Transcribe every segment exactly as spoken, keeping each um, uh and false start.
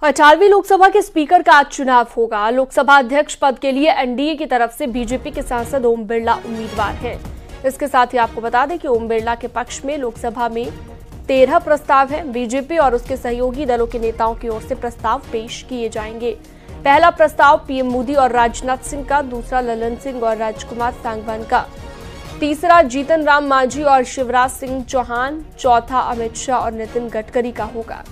अठारहवीं लोकसभा के स्पीकर का आज चुनाव होगा। लोकसभा अध्यक्ष पद के लिए एनडीए की तरफ से बीजेपी के सांसद ओम बिरला उम्मीदवार हैं। इसके साथ ही आपको बता दें कि ओम बिरला के पक्ष में लोकसभा में तेरह प्रस्ताव हैं। बीजेपी और उसके सहयोगी दलों के नेताओं की ओर से प्रस्ताव पेश किए जाएंगे। पहला प्रस्ताव पीएम मोदी और राजनाथ सिंह का, दूसरा ललन सिंह और राजकुमार सांगवान का, तीसरा जीतन राम मांझी और शिवराज सिंह चौहान, चौथा अमित शाह और नितिन गडकरी का होगा।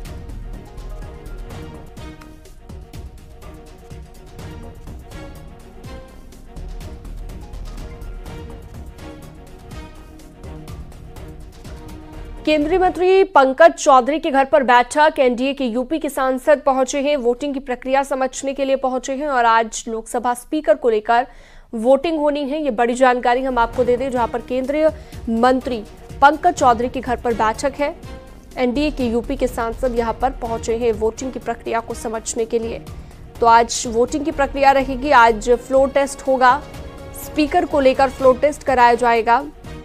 केंद्रीय मंत्री पंकज चौधरी के घर पर बैठक एनडीए के यूपी के सांसद पहुंचे हैं। वोटिंग की प्रक्रिया समझने के लिए पहुंचे हैं और आज लोकसभा स्पीकर को लेकर वोटिंग होनी है। ये बड़ी जानकारी हम आपको दे दें, जहां पर केंद्रीय मंत्री पंकज चौधरी के घर पर बैठक है। एनडीए के यूपी के सांसद यहां पर पहुंचे हैं वोटिंग की प्रक्रिया को समझने के लिए। तो आज वोटिंग की प्रक्रिया रहेगी। आज फ्लोर टेस्ट होगा। स्पीकर को लेकर फ्लोर टेस्ट कराया जाएगा।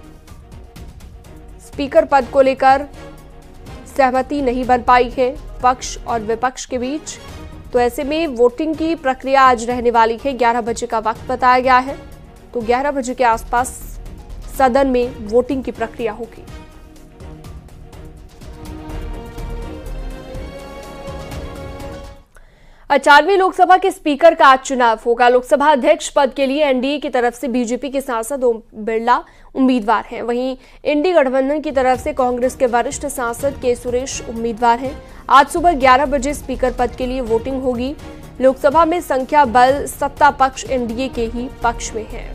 स्पीकर पद को लेकर सहमति नहीं बन पाई है पक्ष और विपक्ष के बीच, तो ऐसे में वोटिंग की प्रक्रिया आज रहने वाली है। ग्यारह बजे का वक्त बताया गया है, तो ग्यारह बजे के आसपास सदन में वोटिंग की प्रक्रिया होगी। अठारहवीं लोकसभा के स्पीकर का आज चुनाव होगा। लोकसभा अध्यक्ष पद के लिए एनडीए की तरफ से बीजेपी के सांसद ओम बिरला उम्मीदवार हैं। वहीं इंडी गठबंधन की तरफ से कांग्रेस के वरिष्ठ सांसद के सुरेश उम्मीदवार हैं। आज सुबह ग्यारह बजे स्पीकर पद के लिए वोटिंग होगी। लोकसभा में संख्या बल सत्ता पक्ष एनडीए के ही पक्ष में है।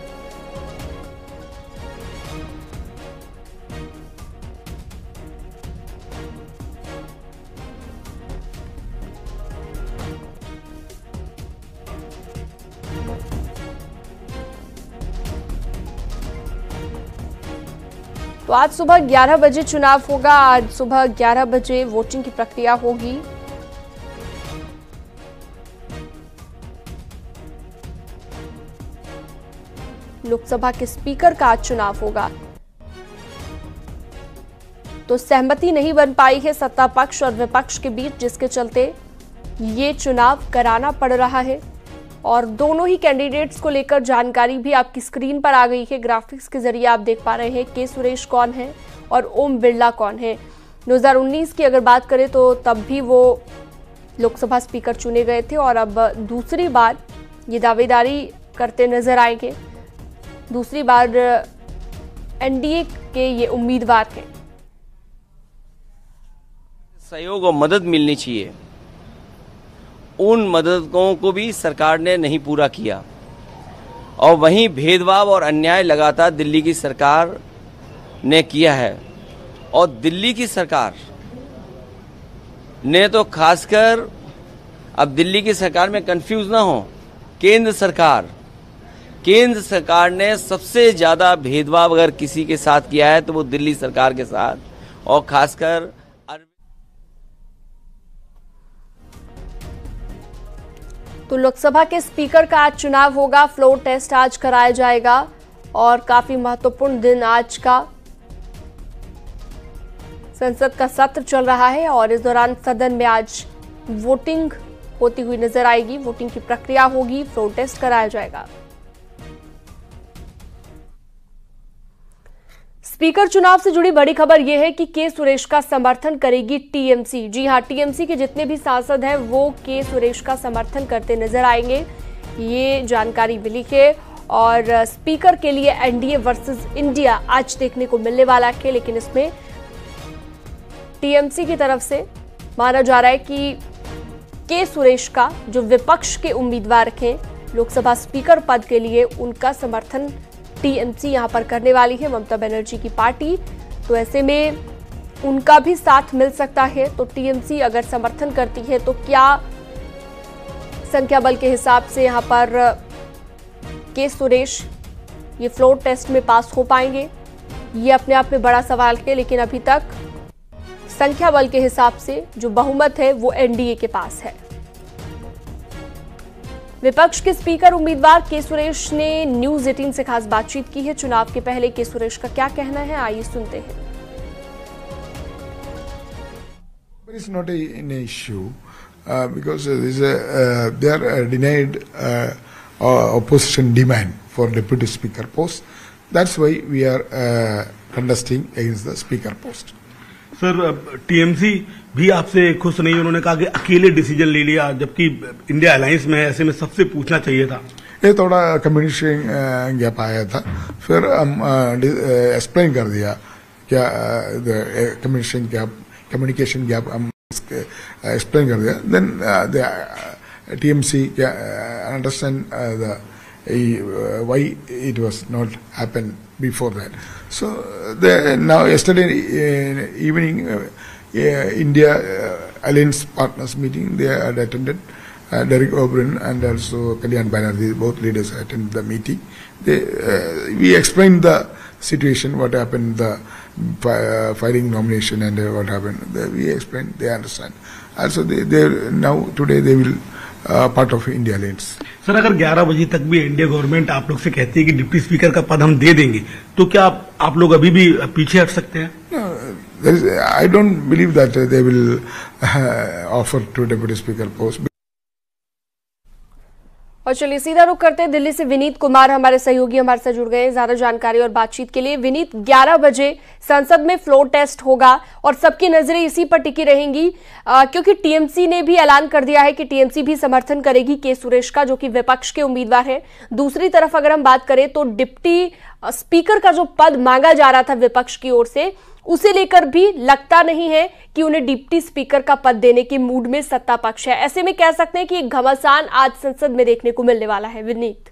तो आज सुबह ग्यारह बजे चुनाव होगा। आज सुबह ग्यारह बजे वोटिंग की प्रक्रिया होगी। लोकसभा के स्पीकर का आज चुनाव होगा। तो सहमति नहीं बन पाई है सत्ता पक्ष और विपक्ष के बीच, जिसके चलते ये चुनाव कराना पड़ रहा है। और दोनों ही कैंडिडेट्स को लेकर जानकारी भी आपकी स्क्रीन पर आ गई है। ग्राफिक्स के जरिए आप देख पा रहे हैं के सुरेश कौन है और ओम बिरला कौन है। दो हज़ार उन्नीस की अगर बात करें तो तब भी वो लोकसभा स्पीकर चुने गए थे और अब दूसरी बार ये दावेदारी करते नजर आएंगे। दूसरी बार एनडीए के ये उम्मीदवार हैं। सहयोग और मदद मिलनी चाहिए, उन मददों को भी सरकार ने नहीं पूरा किया और वहीं भेदभाव और अन्याय लगातार दिल्ली की सरकार ने किया है। और दिल्ली की सरकार ने तो खासकर, अब दिल्ली की सरकार में कंफ्यूज ना हो, केंद्र सरकार केंद्र सरकार ने सबसे ज्यादा भेदभाव अगर किसी के साथ किया है तो वो दिल्ली सरकार के साथ, और खासकर तो लोकसभा के स्पीकर का आज चुनाव होगा। फ्लोर टेस्ट आज कराया जाएगा और काफी महत्वपूर्ण दिन आज का। संसद का सत्र चल रहा है और इस दौरान सदन में आज वोटिंग होती हुई नजर आएगी। वोटिंग की प्रक्रिया होगी, फ्लोर टेस्ट कराया जाएगा। स्पीकर चुनाव से जुड़ी बड़ी खबर यह है कि के सुरेश का समर्थन करेगी टीएमसी। जी हां, टीएमसी के जितने भी सांसद हैं वो के सुरेश का समर्थन करते नजर आएंगे, ये जानकारी मिली है। और स्पीकर के लिए एनडीए वर्सेस इंडिया आज देखने को मिलने वाला है, लेकिन इसमें टीएमसी की तरफ से माना जा रहा है कि के सुरेश का, जो विपक्ष के उम्मीदवार हैं लोकसभा स्पीकर पद के लिए, उनका समर्थन टीएमसी यहां पर करने वाली है, ममता बनर्जी की पार्टी। तो ऐसे में उनका भी साथ मिल सकता है। तो टीएमसी अगर समर्थन करती है तो क्या संख्या बल के हिसाब से यहां पर के सुरेश ये फ्लोर टेस्ट में पास हो पाएंगे, ये अपने आप में बड़ा सवाल है। लेकिन अभी तक संख्या बल के हिसाब से जो बहुमत है वो एनडीए के पास है। विपक्ष के स्पीकर उम्मीदवार के सुरेश ने न्यूज अठारह से खास बातचीत की है। चुनाव के पहले के सुरेश का क्या कहना है, आइए सुनते हैं। It's not a, an issue. uh, because uh, this, uh, they are uh, denied uh, uh, opposition demand for deputy speaker post. That's why we are uh, contesting against the speaker post. Sir, TMC भी आपसे खुश नहीं, उन्होंने कहा कि अकेले decision ले लिया, जबकि इंडिया अलायंस में है, ऐसे में सबसे पूछना चाहिए था। ये थोड़ा कम्युनिकेशन गैप आया था, फिर हम एक्सप्लेन कर दिया क्या कम्युनिकेशन गैप कम्युनिकेशन गैप हम एक्सप्लेन कर दिया। Then the TMC understand the why it was not happened before that. So the, now yesterday uh, evening, uh, uh, India uh, Alliance Partners meeting, they had attended. Uh, Derek O'Brien and also Kalyan Banerjee, both leaders attended the meeting. They, uh, we explained the situation, what happened, the uh, filing nomination and uh, what happened. They, we explained, they understand. Also, they, they now today they will uh, part of India Alliance. Sir, अगर ग्यारह बजे तक भी India government आप लोग से कहती है कि डिप्टी स्पीकर का पद हम दे देंगे, तो क्या आप, आप लोग अभी भी पीछे हट सकते हैं? No, I don't believe that they will uh, offer to deputy speaker post. और चलिए सीधा रुख करते हैं दिल्ली से। विनीत कुमार हमारे सहयोगी हमारे साथ जुड़ गए ज्यादा जानकारी और बातचीत के लिए। विनीत, ग्यारह बजे संसद में फ्लोर टेस्ट होगा और सबकी नजरें इसी पर टिकी रहेंगी, आ, क्योंकि टीएमसी ने भी ऐलान कर दिया है कि टीएमसी भी समर्थन करेगी के सुरेश का, जो कि विपक्ष के उम्मीदवार है। दूसरी तरफ अगर हम बात करें तो डिप्टी स्पीकर का जो पद मांगा जा रहा था विपक्ष की ओर से, उसे लेकर भी लगता नहीं है कि उन्हें डिप्टी स्पीकर का पद देने के मूड में सत्ता पक्ष है। ऐसे में कह सकते हैं कि एक घमासान आज संसद में देखने को मिलने वाला है। विनीत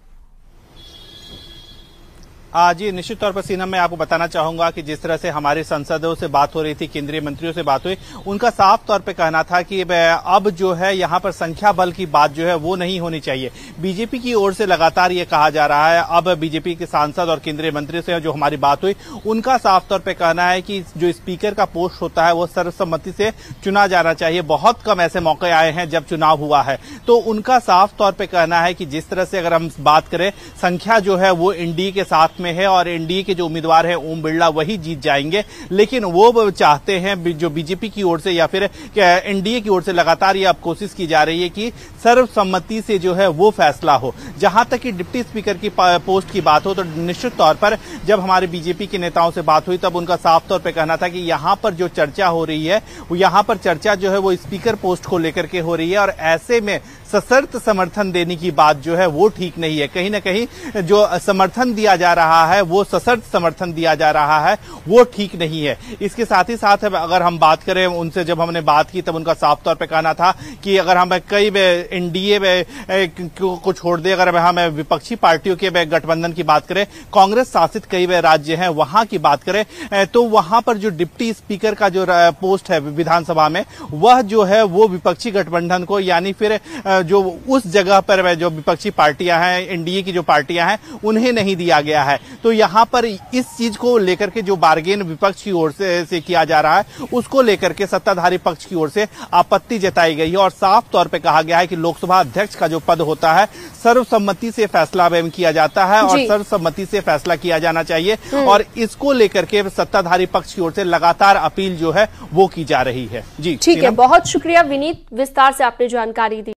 जी, निश्चित तौर पर सीना, मैं आपको बताना चाहूंगा कि जिस तरह से हमारे सांसदों से बात हो रही थी, केंद्रीय मंत्रियों से बात हुई, उनका साफ तौर पे कहना था कि अब जो है यहाँ पर संख्या बल की बात जो है वो नहीं होनी चाहिए। बीजेपी की ओर से लगातार ये कहा जा रहा है, अब बीजेपी के सांसद और केंद्रीय मंत्रियों से जो हमारी बात हुई, उनका साफ तौर पर कहना है कि जो स्पीकर का पोस्ट होता है वो सर्वसम्मति से चुना जाना चाहिए। बहुत कम ऐसे मौके आए हैं जब चुनाव हुआ है, तो उनका साफ तौर पर कहना है कि जिस तरह से अगर हम बात करें, संख्या जो है वो एनडीए के साथ में है और एनडीए के जो उम्मीदवार हैं ओम बिरला वही जीत जाएंगे, लेकिन वो चाहते हैं, जो बीजेपी की ओर से या फिर एनडीए की ओर से लगातार ये अब कोशिश की जा रही है कि सर्वसम्मति से जो है वो फैसला हो। जहां तक कि डिप्टी स्पीकर की पोस्ट की बात हो, तो निश्चित तौर पर जब हमारे बीजेपी के नेताओं से बात हुई तब उनका साफ तौर पर कहना था कि यहां पर जो चर्चा हो रही है, यहां पर चर्चा जो है वो स्पीकर पोस्ट को लेकर के हो रही है, और ऐसे में सशर्त समर्थन देने की बात जो है वो ठीक नहीं है। कहीं ना कहीं जो समर्थन दिया जा रहा है, वो सशर्त समर्थन दिया जा रहा है, वो ठीक नहीं है। इसके साथ ही साथ अगर हम बात करें, उनसे जब हमने बात की तब उनका साफ तौर पे कहना था कि अगर हम कई एनडीए को छोड़ दे, अगर हम विपक्षी पार्टियों के गठबंधन की बात करें, कांग्रेस शासित कई राज्य हैं वहां की बात करें, तो वहां पर जो डिप्टी स्पीकर का जो पोस्ट है विधानसभा में, वह जो है वो विपक्षी गठबंधन को, यानी फिर जो उस जगह पर जो विपक्षी पार्टियां हैं, एनडीए की जो पार्टियां हैं, उन्हें नहीं दिया गया है। तो यहां पर इस चीज को लेकर के जो बार्गेन विपक्ष की ओर से, से किया जा रहा है, उसको लेकर के सत्ताधारी पक्ष की ओर से आपत्ति जताई गई है और साफ तौर पे कहा गया है कि लोकसभा अध्यक्ष का जो पद होता है सर्वसम्मति से फैसला किया जाता है और सर्वसम्मति से फैसला किया जाना चाहिए, और इसको लेकर के सत्ताधारी पक्ष की ओर से लगातार अपील जो है वो की जा रही है। जी ठीक है, बहुत शुक्रिया विनीत, विस्तार से आपने जानकारी दी।